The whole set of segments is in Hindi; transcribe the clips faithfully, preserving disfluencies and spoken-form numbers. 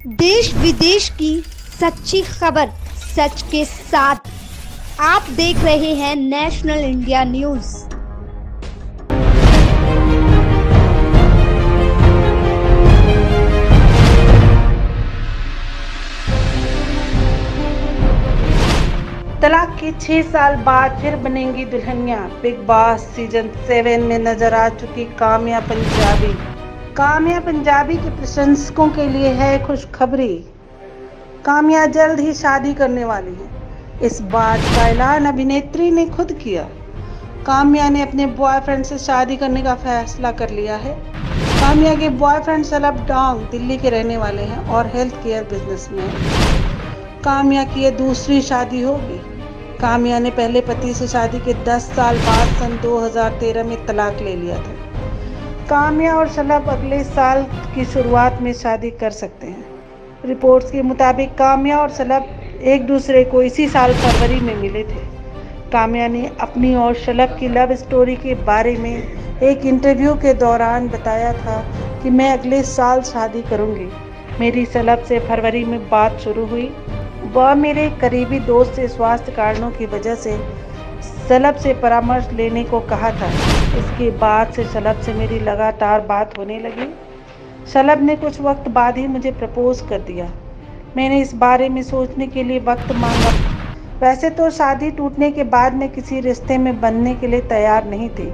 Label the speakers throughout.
Speaker 1: देश विदेश की सच्ची खबर सच के साथ आप देख रहे हैं नेशनल इंडिया न्यूज।
Speaker 2: तलाक के छह साल बाद फिर बनेंगी दुल्हनिया। बिग बॉस सीजन सेवन में नजर आ चुकी काम्या पंजाबी। काम्या पंजाबी के प्रशंसकों के लिए है खुशखबरी। काम्या जल्द ही शादी करने वाली है। इस बात का ऐलान अभिनेत्री ने खुद किया। काम्या ने अपने बॉयफ्रेंड से शादी करने का फैसला कर लिया है। काम्या के बॉयफ्रेंड सलब डोंग दिल्ली के रहने वाले हैं और हेल्थ केयर बिजनेस में हैं। काम्या की यह दूसरी शादी होगी। काम्या ने पहले पति से शादी के दस साल बाद सन दो हज़ार तेरह में तलाक ले लिया था। काम्या और सलब अगले साल की शुरुआत में शादी कर सकते हैं। रिपोर्ट्स के मुताबिक काम्या और सलब एक दूसरे को इसी साल फरवरी में मिले थे। काम्या ने अपनी और सलब की लव स्टोरी के बारे में एक इंटरव्यू के दौरान बताया था कि मैं अगले साल शादी करूंगी। मेरी सलब से फरवरी में बात शुरू हुई। वह मेरे करीबी दोस्त से स्वास्थ्य कारणों की वजह से सलब से परामर्श लेने को कहा था। इसके बाद से सलब से मेरी लगातार बात होने लगी। सलब ने कुछ वक्त बाद ही मुझे प्रपोज कर दिया। मैंने इस बारे में सोचने के लिए वक्त मांगा। वैसे तो शादी टूटने के बाद मैं किसी रिश्ते में बनने के लिए तैयार नहीं थी,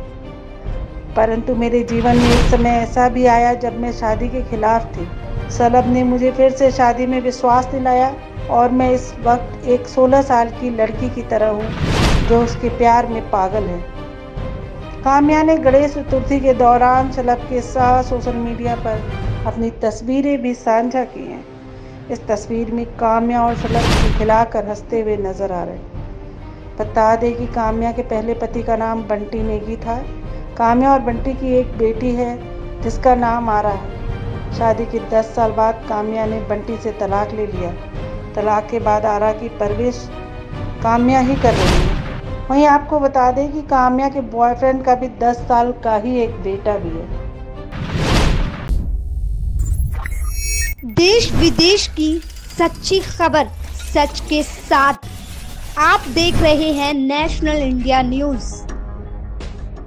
Speaker 2: परंतु मेरे जीवन में एक समय ऐसा भी आया जब मैं शादी के खिलाफ थी। सलब ने मुझे फिर से शादी में विश्वास दिलाया और मैं इस वक्त एक सोलह साल की लड़की की तरह हूँ जो उसके प्यार में पागल है। काम्या ने गणेश चतुर्थी के दौरान सलब के साथ सोशल मीडिया पर अपनी तस्वीरें भी साझा की हैं। इस तस्वीर में काम्या और सलब खिलाकर हंसते हुए नजर आ रहे हैं। बता दें कि काम्या के पहले पति का नाम बंटी नेगी था। काम्या और बंटी की एक बेटी है जिसका नाम आरा है। शादी के दस साल बाद काम्या ने बंटी से तलाक ले लिया। तलाक के बाद आरा की परवरिश काम्या ही कर रही है। वहीं आपको बता दें कि काम्या के बॉयफ्रेंड का भी दस साल का ही एक बेटा भी है।
Speaker 1: देश विदेश की सच्ची खबर सच के साथ आप देख रहे हैं नेशनल इंडिया न्यूज।